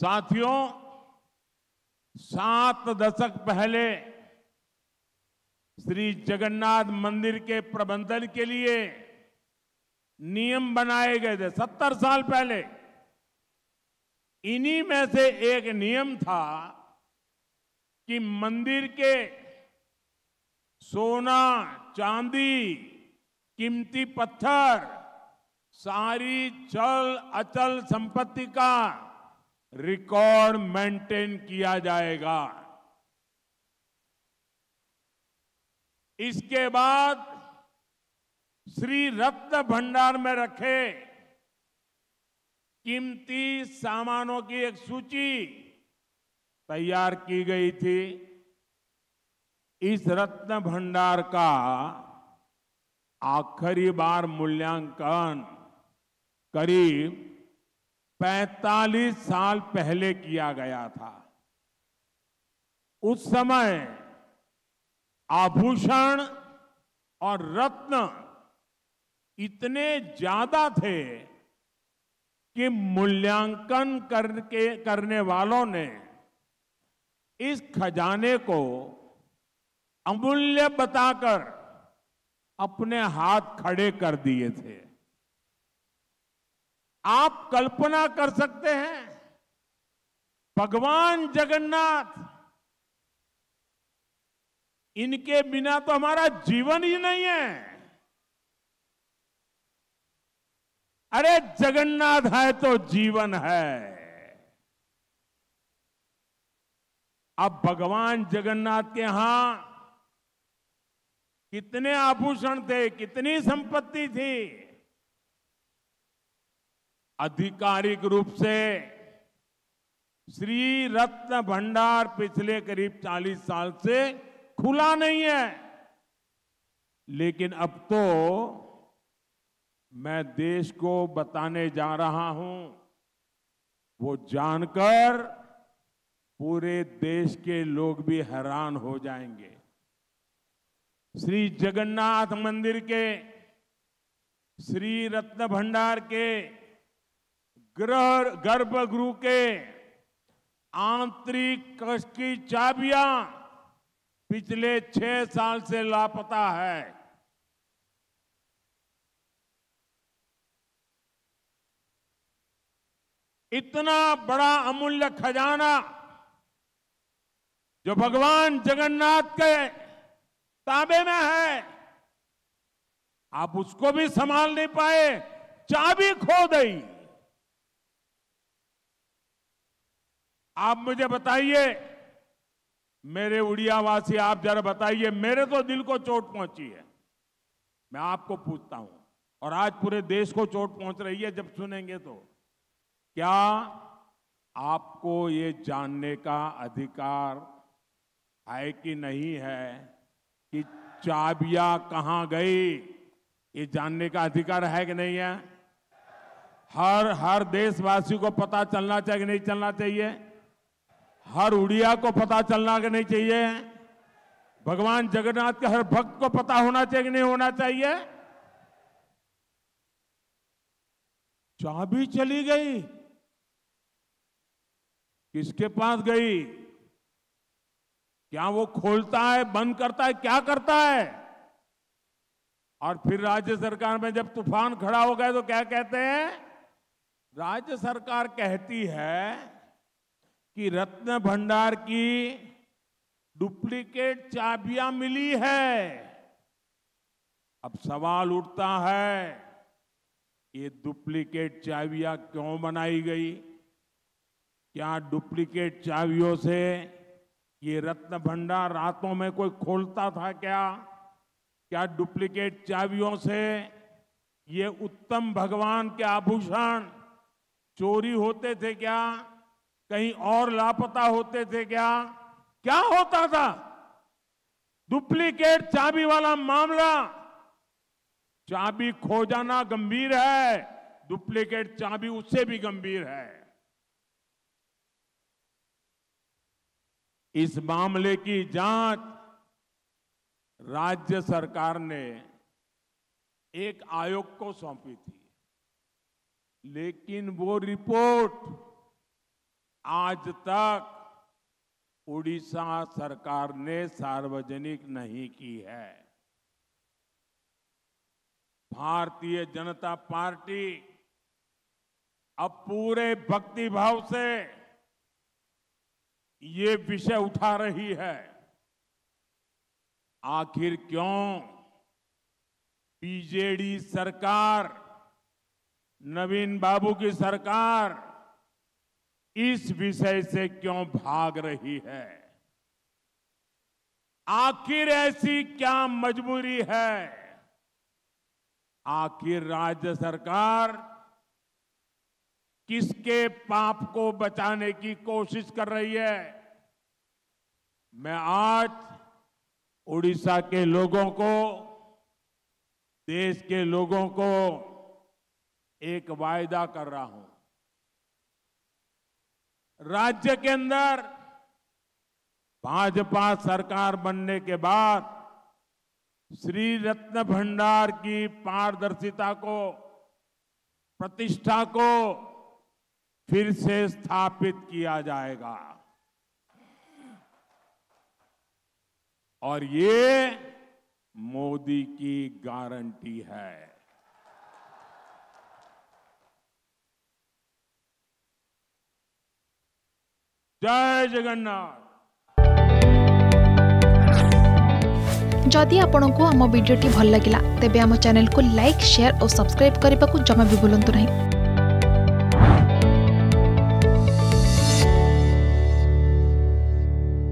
साथियों, 7 दशक पहले श्री जगन्नाथ मंदिर के प्रबंधन के लिए नियम बनाए गए थे 70 साल पहले। इन्हीं में से एक नियम था कि मंदिर के सोना, चांदी, कीमती पत्थर, सारी चल अचल संपत्ति का रिकॉर्ड मेंटेन किया जाएगा। इसके बाद श्री रत्न भंडार में रखे कीमती सामानों की एक सूची तैयार की गई थी। इस रत्न भंडार का आखिरी बार मूल्यांकन करीब 45 साल पहले किया गया था। उस समय आभूषण और रत्न इतने ज्यादा थे कि मूल्यांकन करने वालों ने इस खजाने को अमूल्य बताकर अपने हाथ खड़े कर दिए थे। आप कल्पना कर सकते हैं, भगवान जगन्नाथ, इनके बिना तो हमारा जीवन ही नहीं है। अरे जगन्नाथ है तो जीवन है। अब भगवान जगन्नाथ के यहां कितने आभूषण थे, कितनी संपत्ति थी। आधिकारिक रूप से श्री रत्न भंडार पिछले करीब 40 साल से खुला नहीं है। लेकिन अब तो मैं देश को बताने जा रहा हूं, वो जानकर पूरे देश के लोग भी हैरान हो जाएंगे। श्री जगन्नाथ मंदिर के श्री रत्न भंडार के गर्भगृह के आंतरिक कक्ष की चाबियां पिछले 6 साल से लापता है। इतना बड़ा अमूल्य खजाना जो भगवान जगन्नाथ के ताबे में है, आप उसको भी संभाल नहीं पाए, चाबी खो गई। आप मुझे बताइए, मेरे उड़ियावासी, आप जरा बताइए, मेरे तो दिल को चोट पहुंची है। मैं आपको पूछता हूं, और आज पूरे देश को चोट पहुंच रही है जब सुनेंगे तो, क्या आपको ये जानने का अधिकार है कि नहीं है कि चाबियां कहां गई? ये जानने का अधिकार है कि नहीं है? हर देशवासी को पता चलना चाहिए कि नहीं चलना चाहिए? हर उड़िया को पता चलना कि नहीं चाहिए? भगवान जगन्नाथ के हर भक्त को पता होना चाहिए कि नहीं होना चाहिए? चाबी चली गई, किसके पास गई? क्या वो खोलता है, बंद करता है, क्या करता है? और फिर राज्य सरकार में जब तूफान खड़ा हो गया तो क्या कहते हैं? राज्य सरकार कहती है कि रत्न भंडार की डुप्लीकेट चाबियां मिली है। अब सवाल उठता है, ये डुप्लीकेट चाबियां क्यों बनाई गई? क्या डुप्लीकेट चाबियों से ये रत्न भंडार रातों में कोई खोलता था क्या? क्या डुप्लीकेट चाबियों से ये उत्तम भगवान के आभूषण चोरी होते थे क्या? कहीं और लापता होते थे क्या? क्या होता था? डुप्लीकेट चाबी वाला मामला, चाबी खो जाना गंभीर है, डुप्लीकेट चाबी उससे भी गंभीर है। इस मामले की जांच राज्य सरकार ने एक आयोग को सौंपी थी, लेकिन वो रिपोर्ट आज तक उड़ीसा सरकार ने सार्वजनिक नहीं की है। भारतीय जनता पार्टी अब पूरे भक्तिभाव से ये विषय उठा रही है। आखिर क्यों बीजेडी सरकार, नवीन बाबू की सरकार इस विषय से क्यों भाग रही है? आखिर ऐसी क्या मजबूरी है? आखिर राज्य सरकार किसके पाप को बचाने की कोशिश कर रही है? मैं आज उड़ीसा के लोगों को, देश के लोगों को एक वायदा कर रहा हूं। राज्य के अंदर भाजपा सरकार बनने के बाद श्री रत्न भंडार की पारदर्शिता को, प्रतिष्ठा को फिर से स्थापित किया जाएगा। और ये मोदी की गारंटी है। जय जगन्नाथ। जदि आपंक आम भिडी भल लगा तेब आम चैनल को लाइक, शेयर और सब्सक्राइब करने को जमा भी भूलु नहीं।